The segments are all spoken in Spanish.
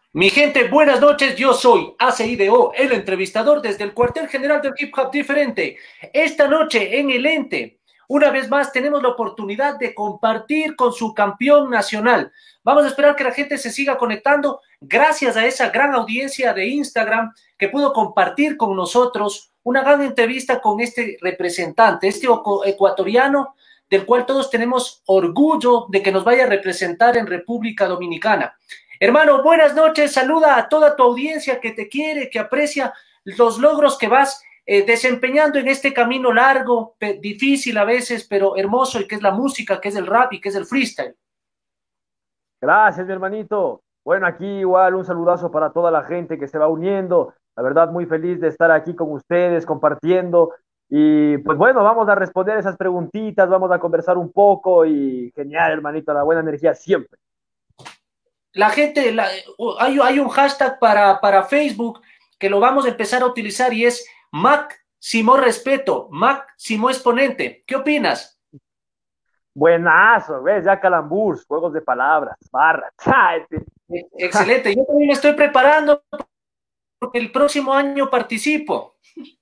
Mi gente, buenas noches. Yo soy ACIDO, el entrevistador desde el cuartel general del Hip Hop Diferente. Esta noche en el Ente, una vez más tenemos la oportunidad de compartir con su campeón nacional. Vamos a esperar que la gente se siga conectando gracias a esa gran audiencia de Instagram que pudo compartir con nosotros una gran entrevista con este representante, este ecuatoriano del cual todos tenemos orgullo de que nos vaya a representar en República Dominicana. Hermano, buenas noches, saluda a toda tu audiencia que te quiere, que aprecia los logros que vas desempeñando en este camino largo, difícil a veces, pero hermoso, y que es la música, que es el rap y que es el freestyle. Gracias, mi hermanito. Bueno, aquí igual un saludazo para toda la gente que se va uniendo. La verdad, muy feliz de estar aquí con ustedes, compartiendo. Y pues bueno, vamos a responder esas preguntitas, vamos a conversar un poco y genial, hermanito, la buena energía siempre. La gente, hay un hashtag para Facebook que lo vamos a empezar a utilizar y es Máximo Respeto, Máximo Exponente. ¿Qué opinas? Buenazo, ¿ves? Ya calamburs, juegos de palabras, barras. Excelente, yo también me estoy preparando porque el próximo año participo.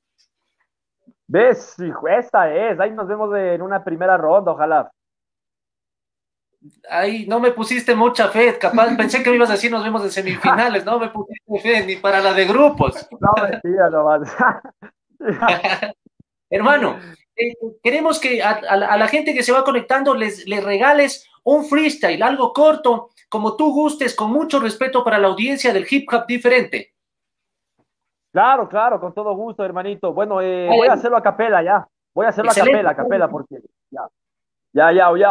¿Ves? Hijo, esta es. Ahí nos vemos en una primera ronda, ojalá. Ahí no me pusiste mucha fe, capaz, pensé que me ibas a decir nos vemos en semifinales, no me pusiste fe ni para la de grupos. No, mentira, nomás. Hermano, queremos que a la gente que se va conectando les regales un freestyle, algo corto, como tú gustes, con mucho respeto para la audiencia del hip hop diferente. Claro, claro, con todo gusto, hermanito. Bueno, voy a Ay, hacerlo a capela ya. Voy a hacerlo excelente. a capela, porque ya, ya, ya, ya.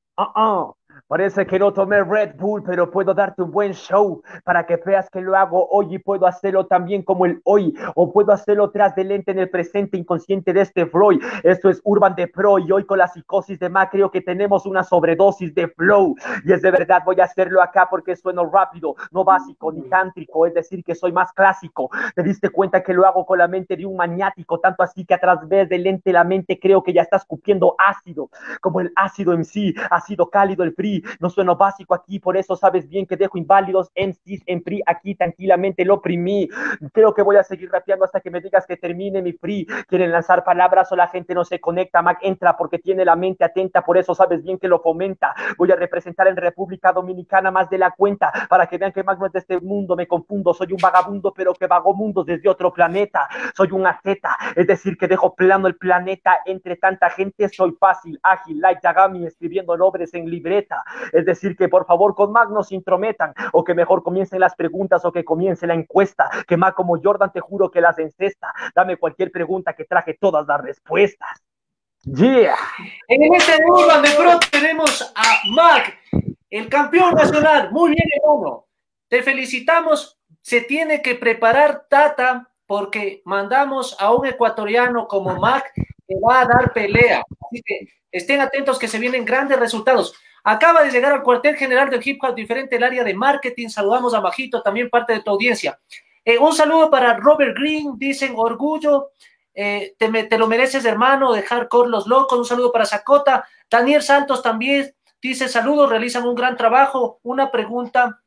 Parece que no tomé Red Bull, pero puedo darte un buen show para que veas que lo hago hoy y puedo hacerlo también como el hoy, o puedo hacerlo tras del lente en el presente inconsciente de este Freud. Esto es Urban de Pro y hoy con la psicosis de Mac creo que tenemos una sobredosis de flow. Y es de verdad, voy a hacerlo acá porque sueno rápido, no básico ni tántrico, es decir, que soy más clásico. Te diste cuenta que lo hago con la mente de un maniático, tanto así que a través del lente la mente creo que ya está escupiendo ácido como el ácido en sí, ácido cálido el free, no sueno básico aquí, por eso sabes bien que dejo inválidos MCs en free, aquí tranquilamente lo oprimí, creo que voy a seguir rapeando hasta que me digas que termine mi free, quieren lanzar palabras o la gente no se conecta, Mac entra porque tiene la mente atenta, por eso sabes bien que lo fomenta, voy a representar en República Dominicana más de la cuenta, para que vean que Mac no es de este mundo, me confundo, soy un vagabundo pero que vago mundos desde otro planeta, soy un asceta, es decir que dejo plano el planeta, entre tanta gente soy fácil, ágil, like Yagami escribiendo nombres en libreta. Es decir, que por favor con Mac no se intrometan, o que mejor comiencen las preguntas o que comience la encuesta. Que Mac como Jordan te juro que las encesta. Dame cualquier pregunta que traje todas las respuestas. Yeah. En este Urban de Pro tenemos a Mac, el campeón nacional. Muy bien, hermano. Te felicitamos. Se tiene que preparar Tata porque mandamos a un ecuatoriano como Mac que va a dar pelea. Así que estén atentos que se vienen grandes resultados. Acaba de llegar al cuartel general del Hip Hop Diferente, el área de marketing. Saludamos a Majito, también parte de tu audiencia. Un saludo para Robert Green, dicen orgullo. Te lo mereces, hermano, de Hardcore Los Locos. Un saludo para Zacota. Daniel Santos también dice saludos, realizan un gran trabajo. Una pregunta.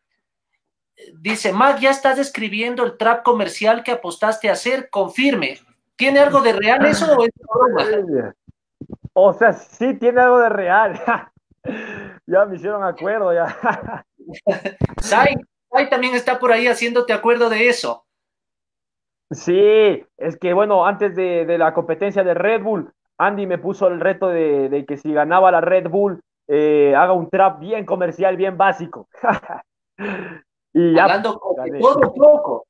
Dice, Mac, ¿ya estás escribiendo el trap comercial que apostaste a hacer? Confirme. ¿Tiene algo de real eso o es broma? O sea, sí tiene algo de real. Ya me hicieron acuerdo, ya. Sai, Sai también está por ahí haciéndote acuerdo de eso. Sí, es que bueno, antes de la competencia de Red Bull, Andy me puso el reto de que si ganaba la Red Bull, haga un trap bien comercial, bien básico. Y ya, pues, Hablando de gané. todo un poco.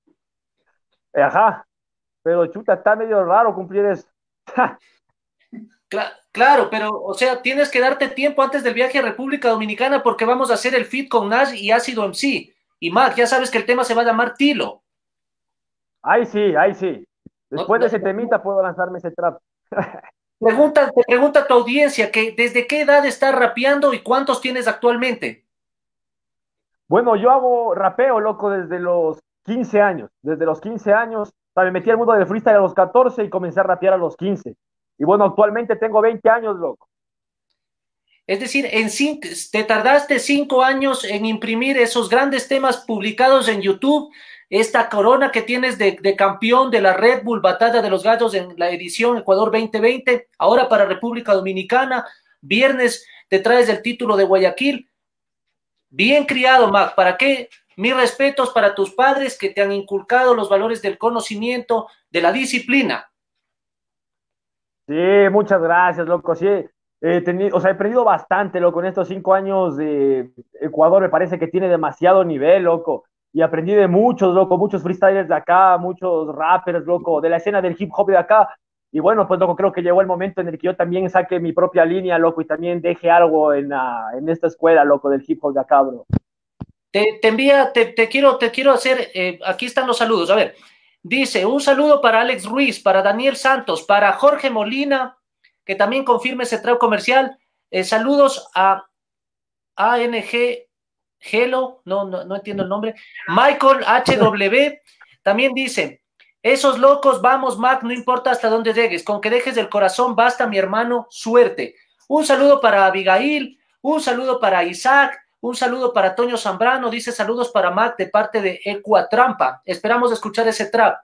Ajá, pero chuta, está medio raro cumplir eso. Claro, pero, o sea, tienes que darte tiempo antes del viaje a República Dominicana porque vamos a hacer el feat con Nash y Ácido MC. Y Mac, ya sabes que el tema se va a llamar Tilo. Ahí sí, ahí sí. No, Después de no, ese no. temita puedo lanzarme ese trap. Te pregunta a tu audiencia que desde qué edad estás rapeando y cuántos tienes actualmente. Bueno, yo hago rapeo, loco, desde los 15 años. Desde los 15 años, o sea, me metí al mundo del freestyle a los 14 y comencé a rapear a los 15. Y bueno, actualmente tengo 20 años, loco. Es decir, te tardaste 5 años en imprimir esos grandes temas publicados en YouTube, esta corona que tienes de campeón de la Red Bull Batalla de los Gallos en la edición Ecuador 2020, ahora para República Dominicana, viernes te traes el título de Guayaquil. Bien criado, Mac. ¿Para qué? Mis respetos para tus padres que te han inculcado los valores del conocimiento, de la disciplina. Sí, muchas gracias, loco. Sí, o sea, he aprendido bastante, loco, en estos 5 años de Ecuador. Me parece que tiene demasiado nivel, loco. Y aprendí de muchos, loco, muchos freestylers de acá, muchos rappers, loco, de la escena del hip hop de acá. Y bueno, pues, loco, creo que llegó el momento en el que yo también saque mi propia línea, loco, y también deje algo en esta escuela, loco, del hip hop de acá, bro. Te quiero hacer, aquí están los saludos. A ver, dice, un saludo para Alex Ruiz, para Daniel Santos, para Jorge Molina, que también confirme ese trago comercial. Saludos a ANG Gelo, no entiendo el nombre. Michael HW también dice, esos locos, vamos, Mac, no importa hasta dónde llegues, con que dejes el corazón, basta, mi hermano, suerte. Un saludo para Abigail, un saludo para Isaac, un saludo para Toño Zambrano, dice saludos para Mac de parte de Ecuatrampa. Esperamos escuchar ese trap.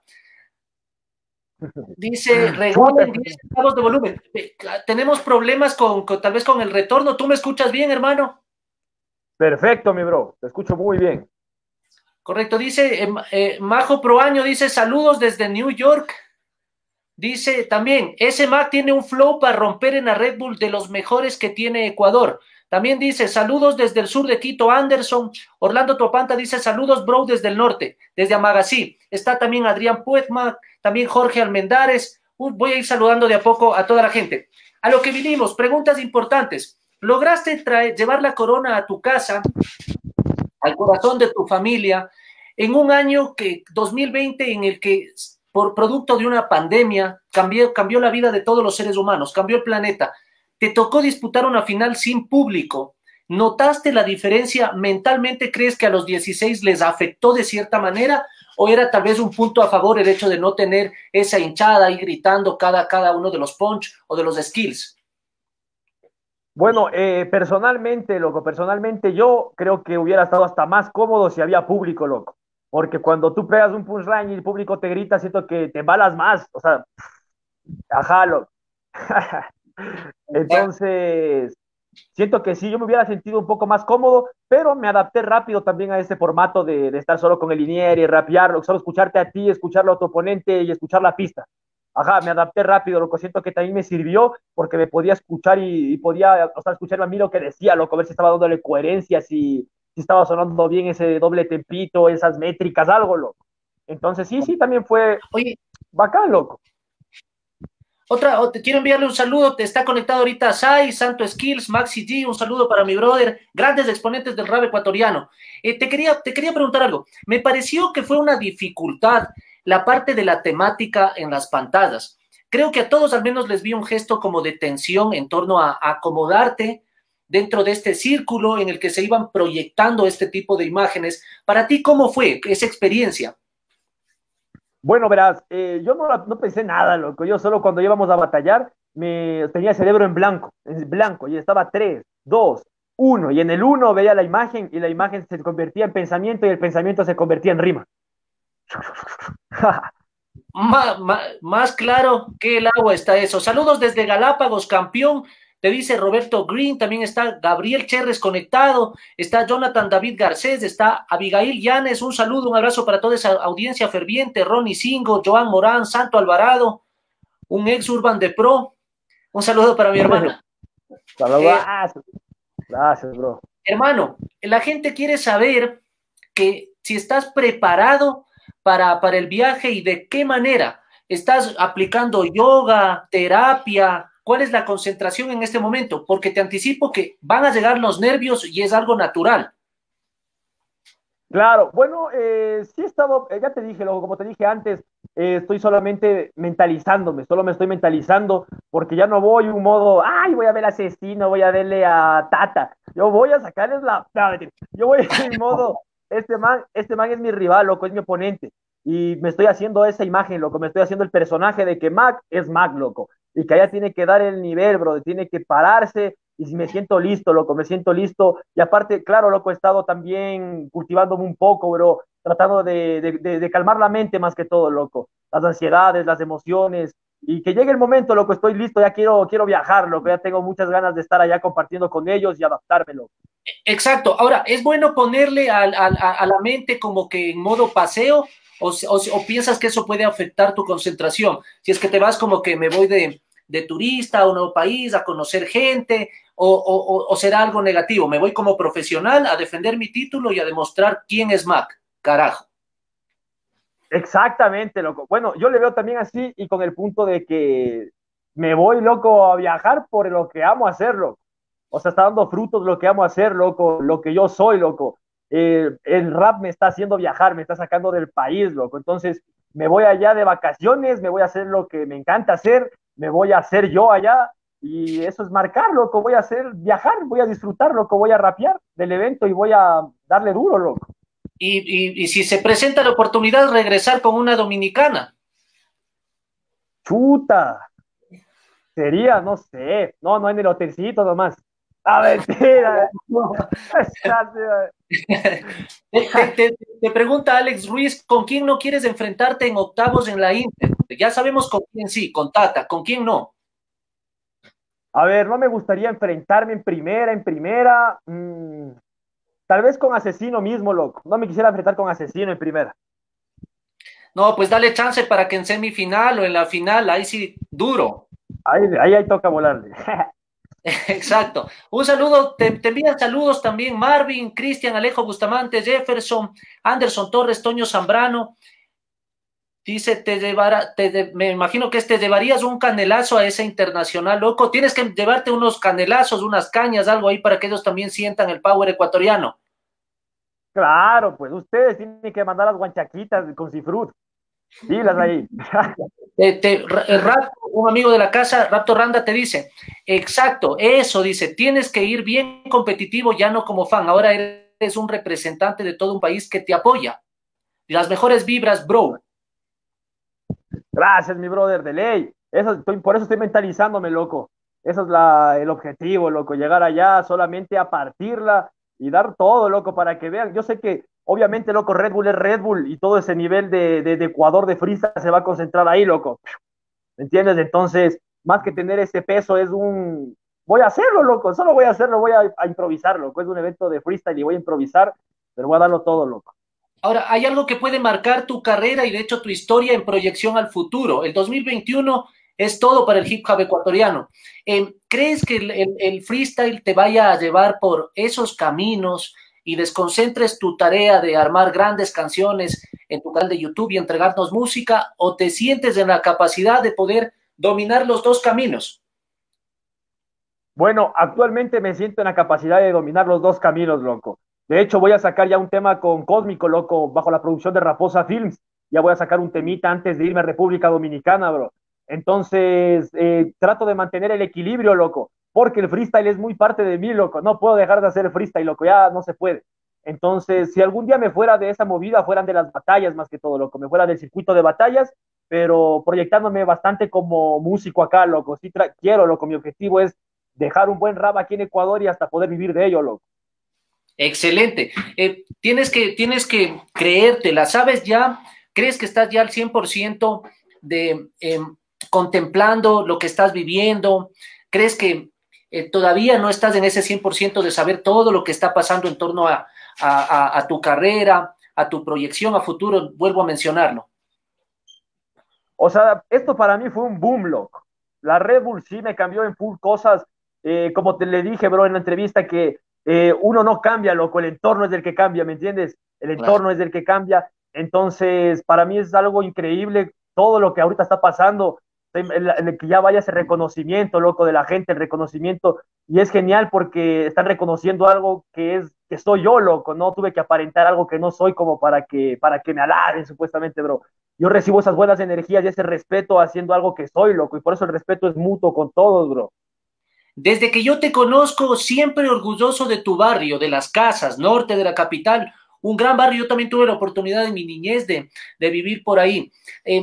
Dice, regalen 10 centavos de volumen. Tenemos problemas tal vez con el retorno. ¿Tú me escuchas bien, hermano? Perfecto, mi bro. Te escucho muy bien. Correcto, dice Majo Proaño, dice saludos desde New York. Dice también, ese Mac tiene un flow para romper en la Red Bull de los mejores que tiene Ecuador. También dice, saludos desde el sur de Quito, Anderson. Orlando Topanta dice, saludos, bro, desde el norte, desde Amagací. Está también Adrián Puetma, también Jorge Almendares. Voy a ir saludando de a poco a toda la gente. A lo que vinimos, preguntas importantes. ¿Lograste llevar la corona a tu casa, al corazón de tu familia, en un año 2020, en el que por producto de una pandemia cambió la vida de todos los seres humanos, cambió el planeta? Te tocó disputar una final sin público. ¿Notaste la diferencia mentalmente? ¿Crees que a los 16 les afectó de cierta manera? ¿O era tal vez un punto a favor el hecho de no tener esa hinchada ahí gritando cada uno de los punch o de los skills? Bueno, personalmente, loco, personalmente yo creo que hubiera estado hasta más cómodo si había público, loco. Porque cuando tú pegas un punchline y el público te grita, siento que te embalas más. O sea, ajá, loco. Entonces, siento que sí, yo me hubiera sentido un poco más cómodo, pero me adapté rápido también a este formato de estar solo con el linier y rapear, solo escucharte a ti, escucharlo a tu oponente y escuchar la pista. Ajá, me adapté rápido, loco, siento que también me sirvió porque me podía escuchar y podía, o sea, escuchar a mí lo que decía, loco, a ver si estaba dándole coherencia, si estaba sonando bien ese doble tempito, esas métricas, algo, loco. Entonces, sí, sí, también fue Oye, bacán, loco. te quiero enviarle un saludo, te está conectado ahorita Sai, Santo Skills, Maxi G, un saludo para mi brother, grandes exponentes del rap ecuatoriano. Te quería preguntar algo, me pareció que fue una dificultad la parte de la temática en las pantallas. Creo que a todos al menos les vi un gesto como de tensión en torno a acomodarte dentro de este círculo en el que se iban proyectando este tipo de imágenes. Para ti, ¿cómo fue esa experiencia? Bueno, verás, yo no pensé nada, loco. Yo solo cuando íbamos a batallar tenía el cerebro en blanco, y estaba 3, 2, 1. Y en el uno veía la imagen y la imagen se convertía en pensamiento y el pensamiento se convertía en rima. Más claro que el agua está eso. Saludos desde Galápagos, campeón. Te dice Roberto Green, también está Gabriel Cherres conectado, está Jonathan David Garcés, está Abigail Llanes, un saludo, un abrazo para toda esa audiencia ferviente, Ronnie Singo, Joan Morán, Santo Alvarado, un ex Urban de Pro, un saludo para mi hermano. Saludos. Gracias, bro. Hermano, la gente quiere saber que si estás preparado para el viaje y de qué manera estás aplicando yoga, terapia, cuál es la concentración en este momento, porque te anticipo que van a llegar los nervios y es algo natural. Claro, bueno, sí he estado, ya te dije, como te dije antes, estoy solamente mentalizándome, solo me estoy mentalizando, porque ya no voy un modo, ay, voy a ver al asesino, voy a verle a Tata, yo voy a sacarles la, no, mentira. Yo voy en modo, este man es mi rival, loco, es mi oponente, y me estoy haciendo esa imagen, loco, me estoy haciendo el personaje de que Mac es Mac, loco, y que allá tiene que dar el nivel, bro, tiene que pararse y me siento listo, loco, me siento listo. Y aparte, claro, loco, he estado también cultivándome un poco, bro, tratando de calmar la mente más que todo, loco. Las ansiedades, las emociones, y que llegue el momento, loco, estoy listo, ya quiero viajar, loco, ya tengo muchas ganas de estar allá compartiendo con ellos y adaptármelo. Exacto. Ahora, ¿es bueno ponerle a la mente como que en modo paseo o piensas que eso puede afectar tu concentración? Si es que te vas como que me voy de turista a un nuevo país, a conocer gente, o será algo negativo. Me voy como profesional a defender mi título y a demostrar quién es Mac. Carajo. Exactamente, loco. Bueno, yo le veo también así y con el punto de que me voy, loco, a viajar por lo que amo hacerlo. O sea, está dando frutos lo que amo hacer, loco, lo que yo soy, loco. El rap me está haciendo viajar, me está sacando del país, loco. Entonces, me voy allá de vacaciones, me voy a hacer lo que me encanta hacer, me voy a hacer yo allá y eso es marcar, loco. Voy a hacer viajar, voy a disfrutar, loco, voy a rapear del evento y voy a darle duro, loco. Y si se presenta la oportunidad, regresar con una dominicana. Chuta, sería, no sé, no en el hotelcito nomás. A mentira. Te pregunta Alex Ruiz, ¿con quién no quieres enfrentarte en octavos en la Inter? Ya sabemos con quién sí, con Tata, ¿con quién no? A ver, no me gustaría enfrentarme en primera, tal vez con Asesino mismo, loco. No me quisiera enfrentar con Asesino en primera. No, pues dale chance para que en semifinal o en la final, ahí sí, duro. Ahí toca volarle. Exacto. Un saludo, te envían saludos también Marvin, Cristian, Alejo Bustamante, Jefferson, Anderson Torres, Toño Zambrano. Dice, me imagino que te llevarías un canelazo a esa internacional, loco. Tienes que llevarte unos canelazos, unas cañas, algo ahí para que ellos también sientan el power ecuatoriano. Claro, pues ustedes tienen que mandar las guanchaquitas con cifrut. Dilas ahí. Un amigo de la casa, Raptor Randa, te dice, exacto, eso dice, tienes que ir bien competitivo, ya no como fan, ahora eres un representante de todo un país que te apoya. Y las mejores vibras, bro. Gracias, mi brother, de ley. Por eso estoy mentalizándome, loco. Eso es el objetivo, loco. Llegar allá solamente a partirla y dar todo, loco, para que vean. Yo sé que, obviamente, loco, Red Bull es Red Bull y todo ese nivel de Ecuador de freestyle se va a concentrar ahí, loco. ¿Me entiendes? Entonces, más que tener ese peso, voy a hacerlo, loco. Solo voy a hacerlo, voy a improvisar, loco. Es un evento de freestyle y voy a improvisar, pero voy a darlo todo, loco. Ahora, hay algo que puede marcar tu carrera y de hecho tu historia en proyección al futuro. El 2021 es todo para el hip hop ecuatoriano. ¿Crees que el freestyle te vaya a llevar por esos caminos y desconcentres tu tarea de armar grandes canciones en tu canal de YouTube y entregarnos música? ¿O te sientes en la capacidad de poder dominar los dos caminos? Bueno, actualmente me siento en la capacidad de dominar los dos caminos, loco. De hecho, voy a sacar ya un tema con Cósmico, loco, bajo la producción de Raposa Films. Ya voy a sacar un temita antes de irme a República Dominicana, bro. Entonces, trato de mantener el equilibrio, loco, porque el freestyle es muy parte de mí, loco. No puedo dejar de hacer freestyle, loco, ya no se puede. Entonces, si algún día me fuera de esa movida, fueran de las batallas más que todo, loco, me fuera del circuito de batallas, pero proyectándome bastante como músico acá, loco. Sí, quiero, loco, mi objetivo es dejar un buen rap aquí en Ecuador y hasta poder vivir de ello, loco. Excelente. Tienes que creértela, ¿sabes ya? ¿Crees que estás ya al 100% de contemplando lo que estás viviendo? ¿Crees que todavía no estás en ese 100% de saber todo lo que está pasando en torno a tu carrera, a tu proyección a futuro? Vuelvo a mencionarlo. O sea, esto para mí fue un boom, loco. La Red Bull sí me cambió en full cosas. Como te le dije, bro, en la entrevista, que uno no cambia, loco, el entorno es el que cambia, ¿me entiendes? El Claro. entorno es el que cambia. Entonces, para mí es algo increíble todo lo que ahorita está pasando, en el que ya vaya ese reconocimiento, loco, de la gente, el reconocimiento. Y es genial porque están reconociendo algo que soy yo, loco. No tuve que aparentar algo que no soy como para que me alaben, supuestamente, bro. Yo recibo esas buenas energías y ese respeto haciendo algo que soy, loco, y por eso el respeto es mutuo con todos, bro. Desde que yo te conozco, siempre orgulloso de tu barrio, de Las Casas, norte de la capital, un gran barrio. Yo también tuve la oportunidad en mi niñez de vivir por ahí. Eh,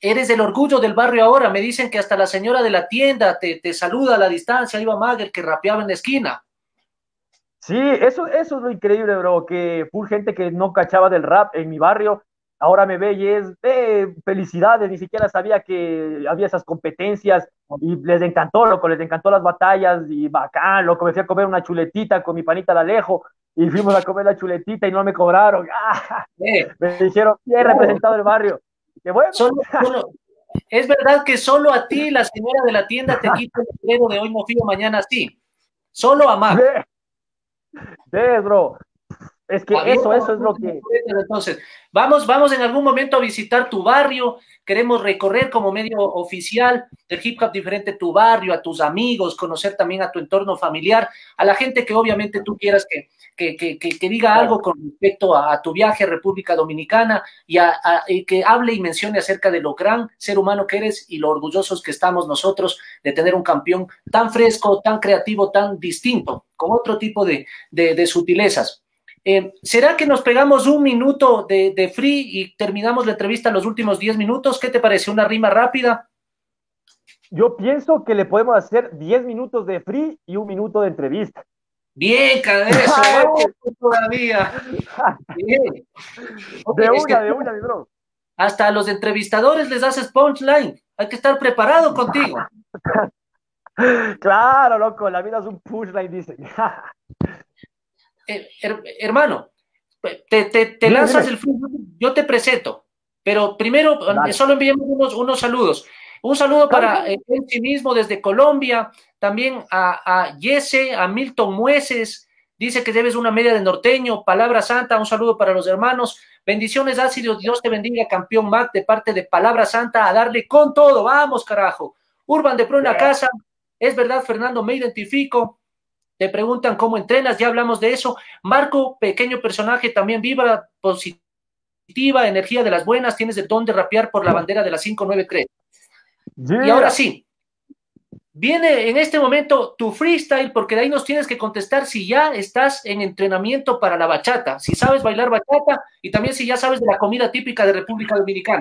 eres el orgullo del barrio ahora. Me dicen que hasta la señora de la tienda te saluda a la distancia. Iba Mager que rapeaba en la esquina. Sí, eso es lo increíble, bro, que full gente que no cachaba del rap en mi barrio, ahora me ve y es felicidades, ni siquiera sabía que había esas competencias y les encantó, loco, les encantó las batallas y bacán, loco, me fui a comer una chuletita con mi panita de Alejo y fuimos a comer la chuletita y no me cobraron. ¡Ah! Eh, Me dijeron, bien claro, representado el barrio. Qué bueno. solo, es verdad que solo a ti, la señora de la tienda, te quita el letrero de hoy no fío, mañana sí. Solo a Mac. Ve, ve, bro. Es que Abierta eso es lo que... entonces, vamos en algún momento a visitar tu barrio, queremos recorrer como medio oficial del hip hop diferente tu barrio, a tus amigos, conocer también a tu entorno familiar, a la gente que obviamente tú quieras que diga algo con respecto a tu viaje a República Dominicana y que hable y mencione acerca de lo gran ser humano que eres y lo orgullosos que estamos nosotros de tener un campeón tan fresco, tan creativo, tan distinto, con otro tipo de sutilezas. ¿Será que nos pegamos un minuto de free y terminamos la entrevista en los últimos 10 minutos? ¿Qué te parece? ¿Una rima rápida? Yo pienso que le podemos hacer 10 minutos de free y un minuto de entrevista. Bien, eso, vamos todavía. Bien. Oye, es que De una, mi bro. hasta a los entrevistadores les haces punchline. Hay que estar preparado contigo. Claro, loco, la vida es un punchline, dicen. Hermano, te Dime, lanzas dime. el free, yo te presento, pero primero Dale. solo enviemos unos saludos. Un saludo Claro, para claro. él sí mismo desde Colombia, también a Jesse, a Milton Mueces, dice que debes una media de norteño, Palabra Santa, un saludo para los hermanos, bendiciones ácidos, Dios te bendiga, campeón Mac, de parte de Palabra Santa, a darle con todo, vamos carajo. Urban de Pro en la casa, es verdad Fernando, me identifico, te preguntan cómo entrenas, ya hablamos de eso. Marco, pequeño personaje, también vibra positiva, energía de las buenas, tienes el don de rapear por la bandera de la 593. Y ahora Yeah. sí, viene en este momento tu freestyle, porque de ahí nos tienes que contestar si ya estás en entrenamiento para la bachata, si sabes bailar bachata y también si ya sabes de la comida típica de República Dominicana.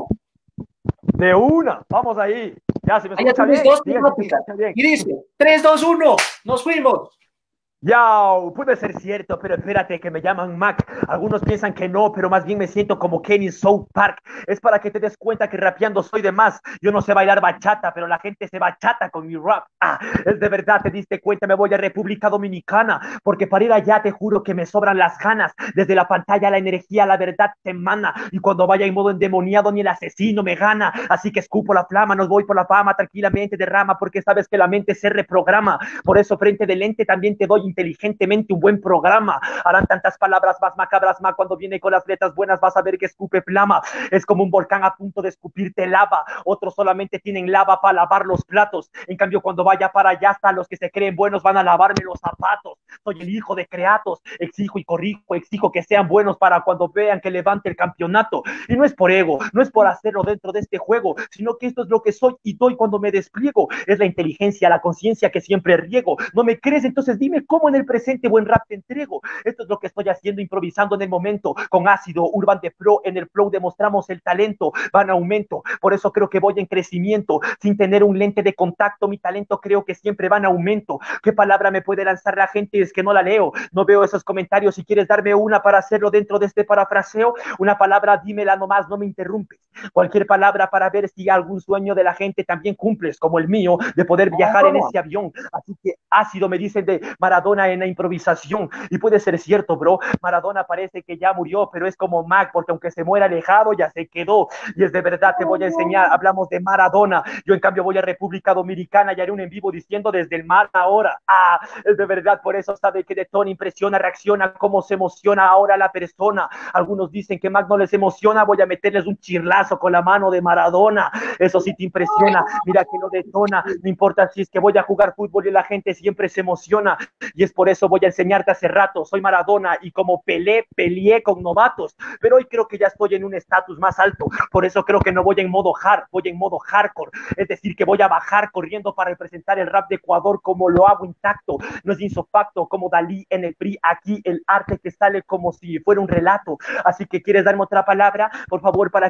De una. Vamos ahí. Ya, se me Allá escucha tienes bien. dos Diga si se temáticas. escucha bien. Y dice, 3, 2, 1, nos fuimos. Ya, puede ser cierto, pero espérate que me llaman Mac. Algunos piensan que no, pero más bien me siento como Kenny South Park. Es para que te des cuenta que rapeando soy de más. Yo no sé bailar bachata, pero la gente se bachata con mi rap. Ah, es de verdad, te diste cuenta, me voy a República Dominicana, porque para ir allá te juro que me sobran las ganas. Desde la pantalla la energía, la verdad te emana. Y cuando vaya en modo endemoniado ni el asesino me gana. Así que escupo la flama, no voy por la fama, tranquilamente derrama, porque sabes que la mente se reprograma. Por eso frente del lente también te doy inteligentemente un buen programa. Harán tantas palabras más macabras, más cuando viene con las letras buenas vas a ver que escupe flama. Es como un volcán a punto de escupirte lava. Otros solamente tienen lava para lavar los platos. En cambio, cuando vaya para allá, hasta los que se creen buenos van a lavarme los zapatos. Soy el hijo de Creatos. Exijo y corrijo, exijo que sean buenos para cuando vean que levante el campeonato. Y no es por ego, no es por hacerlo dentro de este juego, sino que esto es lo que soy y doy cuando me despliego. Es la inteligencia, la conciencia que siempre riego. ¿No me crees? Entonces dime cómo en el presente buen rap te entrego. Esto es lo que estoy haciendo, improvisando en el momento. Con ácido, Urban de Pro, en el flow demostramos el talento. Va en aumento, por eso creo que voy en crecimiento. Sin tener un lente de contacto, mi talento creo que siempre va en aumento. ¿Qué palabra me puede lanzar la gente? Es que no la leo. No veo esos comentarios. Si quieres darme una para hacerlo dentro de este parafraseo, una palabra, dímela nomás, no me interrumpes. Cualquier palabra para ver si algún sueño de la gente también cumples, como el mío, de poder viajar en ese avión. Así que ácido me dicen de Maradona en la improvisación. Y puede ser cierto, bro. Maradona parece que ya murió, pero es como Mac, porque aunque se muera alejado, ya se quedó. Y es de verdad, te voy a enseñar. Hablamos de Maradona. Yo, en cambio, voy a República Dominicana y haré un en vivo diciendo desde el mar ahora. Ah, es de verdad, por eso sabe que de tono impresiona, reacciona, cómo se emociona ahora la persona. Algunos dicen que Mac no les emociona, voy a meterles un chirlazo con la mano de Maradona. Eso sí te impresiona, mira que lo detona. No importa si es que voy a jugar fútbol y la gente siempre se emociona. Y es por eso voy a enseñarte hace rato. Soy Maradona y como peleé con novatos, pero hoy creo que ya estoy en un estatus más alto. Por eso creo que no voy en modo hard, voy en modo hardcore. Es decir, que voy a bajar corriendo para representar el rap de Ecuador como lo hago intacto. No es insofacto como Dalí en el PRI. Aquí el arte que sale como si fuera un relato. Así que, ¿quieres darme otra palabra? Por favor, para que mi mente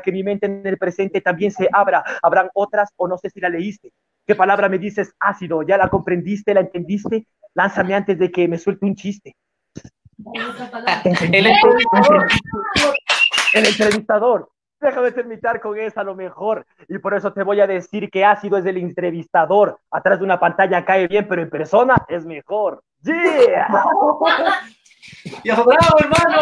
mente en el presente también se abra. Habrán otras o no sé si la leíste. ¿Qué palabra me dices ácido? ¿Ya la comprendiste? ¿La entendiste? Lánzame antes de que me suelte un chiste. El entrevistador. El entrevistador. Déjame terminar con esa a lo mejor. Y por eso te voy a decir que ácido es el entrevistador. Atrás de una pantalla cae bien, pero en persona es mejor. ¡Yeah! ¡Yo, bravo, hermano!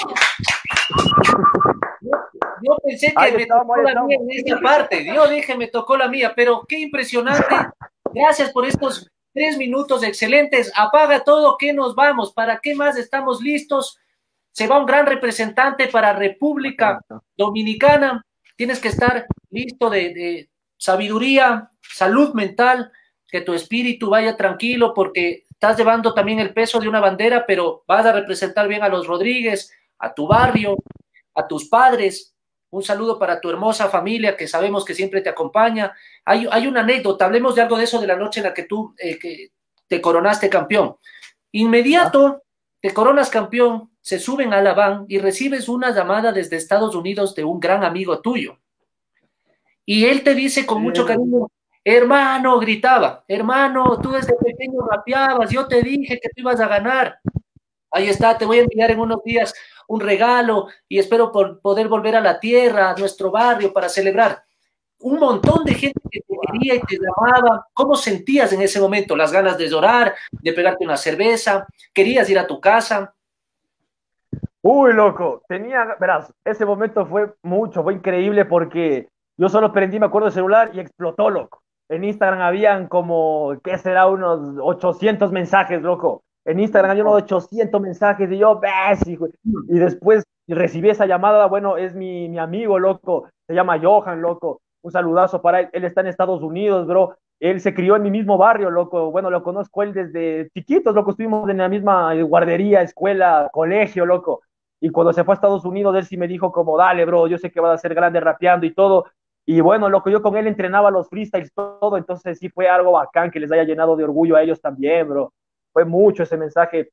Yo pensé que me tocó la mía en esa parte. Yo dije, me tocó la mía, pero qué impresionante. Gracias por estos 3 minutos excelentes. Apaga todo, que nos vamos. ¿Para qué más estamos listos? Se va un gran representante para República Dominicana. Tienes que estar listo de sabiduría, salud mental, que tu espíritu vaya tranquilo porque estás llevando también el peso de una bandera, pero vas a representar bien a los Rodríguez, a tu barrio, a tus padres. Un saludo para tu hermosa familia que sabemos que siempre te acompaña. Hay una anécdota, hablemos de algo de eso de la noche en la que tú que te coronaste campeón. Inmediato te coronas campeón, se suben a la van y recibes una llamada desde Estados Unidos de un gran amigo tuyo. Y él te dice con mucho cariño, hermano, gritaba, hermano, tú desde pequeño rapeabas, yo te dije que tú ibas a ganar. Ahí está, te voy a enviar en unos días un regalo y espero poder volver a la tierra, a nuestro barrio para celebrar. Un montón de gente que te quería y te llamaba. ¿Cómo sentías en ese momento? ¿Las ganas de llorar, de pegarte una cerveza? ¿Querías ir a tu casa? Uy, loco, verás, ese momento fue fue increíble porque yo solo prendí, me acuerdo, el celular y explotó, loco. En Instagram habían como, ¿qué será? Unos 800 mensajes, loco. En Instagram había unos 800 mensajes y yo, ves, hijo. Y después recibí esa llamada, bueno, es mi amigo, loco, se llama Johan, loco. Un saludazo para él, él está en Estados Unidos, bro. Él se crió en mi mismo barrio, loco. Bueno, lo conozco él desde chiquitos, loco. Estuvimos en la misma guardería, escuela, colegio, loco. Y cuando se fue a Estados Unidos, él sí me dijo como, dale, bro, yo sé que vas a ser grande rapeando y todo. Y bueno, loco, yo con él entrenaba los freestyles, todo, entonces sí fue algo bacán que les haya llenado de orgullo a ellos también, bro. Fue mucho ese mensaje.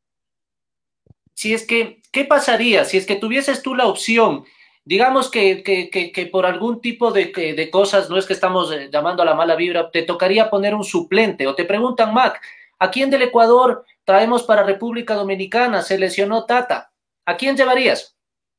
Si es que, ¿qué pasaría si es que tuvieses tú la opción? Digamos que por algún tipo de cosas, no es que estamos llamando a la mala vibra, te tocaría poner un suplente o te preguntan, Mac, ¿a quién del Ecuador traemos para República Dominicana? Se lesionó Tata. ¿A quién llevarías?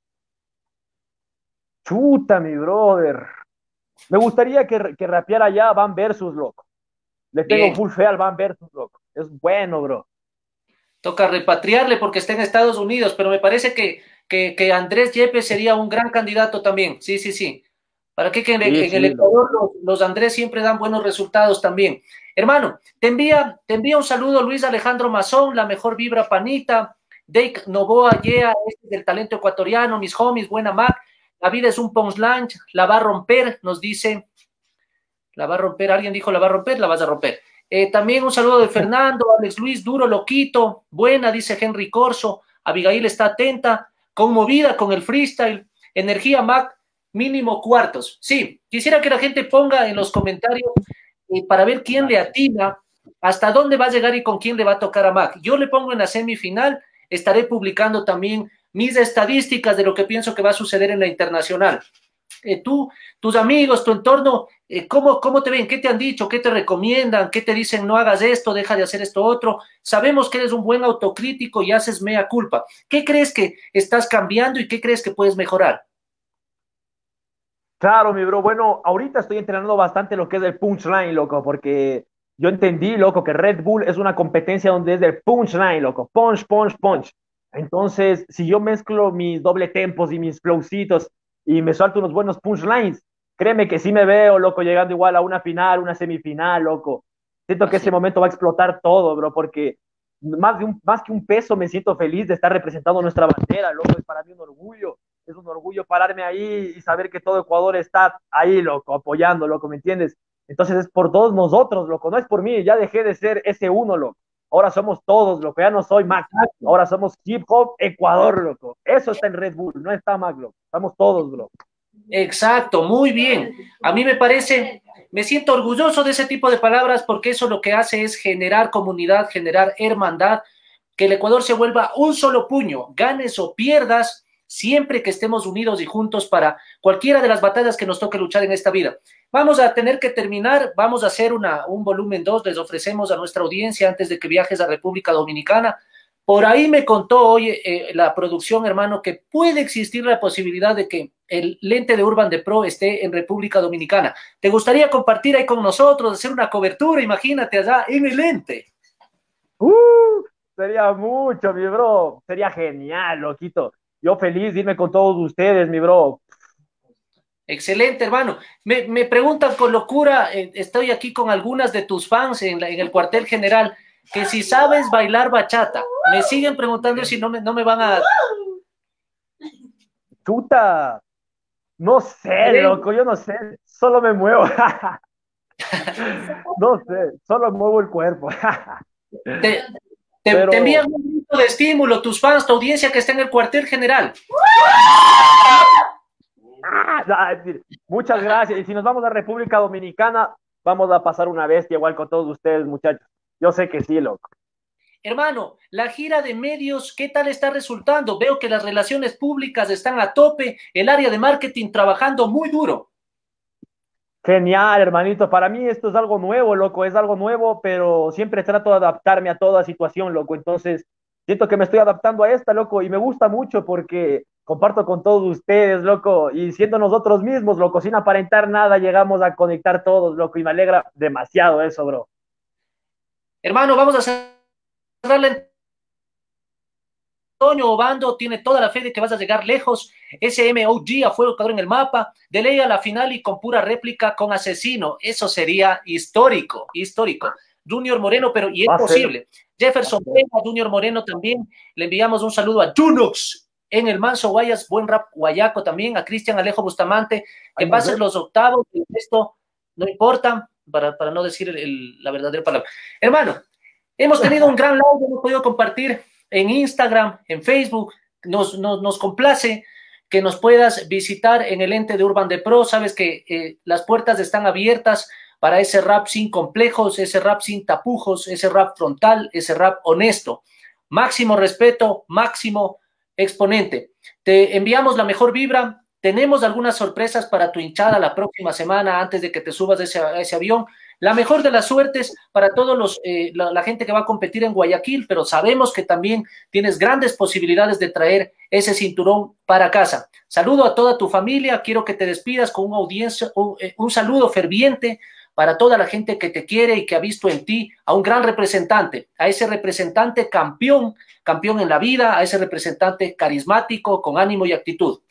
Chuta, mi brother. Me gustaría que rapeara ya Van Versus, loco. Le tengo Bien, full fe al Van Versus, loco. Es bueno, bro. toca repatriarle porque está en Estados Unidos, pero me parece que Andrés Yepes sería un gran candidato también. Sí, sí, sí. ¿Para qué? Que Sí, en el sí, loco. Ecuador los Andrés siempre dan buenos resultados también. Hermano, te envía un saludo Luis Alejandro Mazón, la mejor vibra panita, Dake Novoa, yeah, este es del talento ecuatoriano, mis homies, buena Mac, la vida es un punchline, la va a romper, nos dice, la va a romper, alguien dijo la va a romper, la vas a romper. También un saludo de Fernando, Alex Luis, duro, loquito, buena, dice Henry Corso, Abigail está atenta, conmovida con el freestyle, energía Mac, mínimo cuartos. Sí, quisiera que la gente ponga en los comentarios para ver quién le atina, hasta dónde va a llegar y con quién le va a tocar a Mac. Yo le pongo en la semifinal, estaré publicando también mis estadísticas de lo que pienso que va a suceder en la internacional. Tus amigos, tu entorno, ¿cómo te ven? ¿Qué te han dicho? ¿Qué te recomiendan? ¿Qué te dicen? No hagas esto, deja de hacer esto otro. Sabemos que eres un buen autocrítico y haces mea culpa. ¿Qué crees que estás cambiando y qué crees que puedes mejorar? Claro, mi bro. Bueno, ahorita estoy entrenando bastante lo que es el punchline, loco, porque yo entendí, loco, que Red Bull es una competencia donde es el punchline, loco. Punch, punch, punch. Entonces, si yo mezclo mis doble tempos y mis flowcitos y me suelto unos buenos punchlines, créeme que sí me veo, loco, llegando igual a una final, una semifinal, loco. Siento que ese Así. momento va a explotar todo, bro, porque más que un peso me siento feliz de estar representando nuestra bandera, loco. Es para mí un orgullo, es un orgullo pararme ahí y saber que todo Ecuador está ahí, loco, apoyando, loco, ¿me entiendes? Entonces es por todos nosotros, loco, no es por mí, ya dejé de ser ese uno, loco. Ahora somos todos, loco, ya no soy Mac, ahora somos Hip Hop Ecuador, loco. Eso está en Red Bull, no está Mac, loco. Estamos todos, loco. Exacto, muy bien. A mí me parece, me siento orgulloso de ese tipo de palabras porque eso lo que hace es generar comunidad, generar hermandad, que el Ecuador se vuelva un solo puño, ganes o pierdas, siempre que estemos unidos y juntos para cualquiera de las batallas que nos toque luchar en esta vida. Vamos a tener que terminar, vamos a hacer un volumen 2, les ofrecemos a nuestra audiencia antes de que viajes a República Dominicana. Por ahí me contó hoy la producción, hermano, que puede existir la posibilidad de que el lente de Urban de Pro esté en República Dominicana. ¿Te gustaría compartir ahí con nosotros, hacer una cobertura, imagínate, allá en el lente? Sería mucho, mi bro. Sería genial, loquito. Yo feliz de irme con todos ustedes, mi bro. Excelente, hermano. Me preguntan con locura, estoy aquí con algunas de tus fans en el cuartel general, que si sabes bailar bachata. Me siguen preguntando si no me van a... Chuta. No sé, loco, yo no sé. Solo me muevo. No sé, solo muevo el cuerpo. Te, Pero... te envían un grito de estímulo, tus fans, tu audiencia que está en el cuartel general. Muchas gracias. Y si nos vamos a República Dominicana, vamos a pasar una bestia igual con todos ustedes, muchachos. Yo sé que sí, loco. Hermano, la gira de medios, ¿qué tal está resultando? Veo que las relaciones públicas están a tope, el área de marketing trabajando muy duro. Genial, hermanito. Para mí esto es algo nuevo, loco. Es algo nuevo, pero siempre trato de adaptarme a toda situación, loco. Entonces, siento que me estoy adaptando a esta, loco, y me gusta mucho porque comparto con todos ustedes, loco, y siendo nosotros mismos, loco, sin aparentar nada, llegamos a conectar todos, loco, y me alegra demasiado eso, bro. Hermano, vamos a cerrar la... Antonio Obando tiene toda la fe de que vas a llegar lejos. SMOG a fuego cuadro en el mapa. De ley a la final y con pura réplica con asesino. Eso sería histórico, histórico. Junior Moreno, pero y es posible. Jefferson Pena, Junior Moreno también. Le enviamos un saludo a Junox en el Manso Guayas, buen rap guayaco también. A Cristian Alejo Bustamante. Que pases los octavos. Esto no importa, para no decir la verdadera palabra. Hermano, hemos tenido un gran live, hemos podido compartir en Instagram, en Facebook. Nos complace que nos puedas visitar en el ente de Urban de Pro. Sabes que las puertas están abiertas para ese rap sin complejos, ese rap sin tapujos, ese rap frontal, ese rap honesto. Máximo respeto, máximo exponente. Te enviamos la mejor vibra. Tenemos algunas sorpresas para tu hinchada la próxima semana antes de que te subas a ese avión. La mejor de las suertes para todos la gente que va a competir en Guayaquil, pero sabemos que también tienes grandes posibilidades de traer ese cinturón para casa. Saludo a toda tu familia, quiero que te despidas con una audiencia, un saludo ferviente para toda la gente que te quiere y que ha visto en ti a un gran representante, a ese representante campeón en la vida, a ese representante carismático, con ánimo y actitud.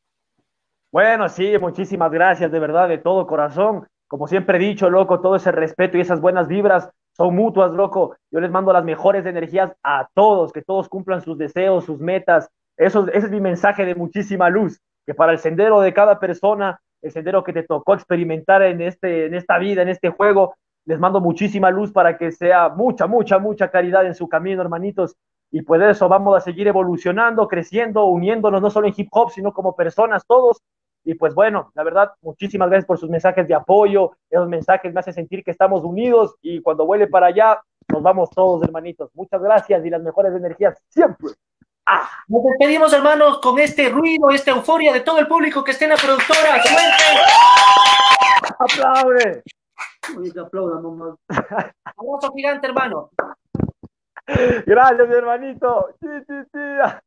Bueno, sí, muchísimas gracias, de verdad, de todo corazón. Como siempre he dicho, loco, todo ese respeto y esas buenas vibras son mutuas, loco. Yo les mando las mejores energías a todos, que todos cumplan sus deseos, sus metas. Ese es mi mensaje de muchísima luz, que para el sendero de cada persona, el sendero que te tocó experimentar en esta vida, en este juego, les mando muchísima luz para que sea mucha caridad en su camino, hermanitos. Y pues eso, vamos a seguir evolucionando, creciendo, uniéndonos, no solo en hip hop, sino como personas todos. Y pues bueno, la verdad, muchísimas gracias por sus mensajes de apoyo. Esos mensajes me hacen sentir que estamos unidos y cuando vuele para allá, nos vamos todos, hermanitos. Muchas gracias y las mejores energías siempre. Nos despedimos, hermanos, con este ruido, esta euforia de todo el público que esté en la productora. ¡Suerte! ¡Aplaude! Oye, que aplaudan nomás. Abrazo gigante, hermano. Gracias, mi hermanito. Sí.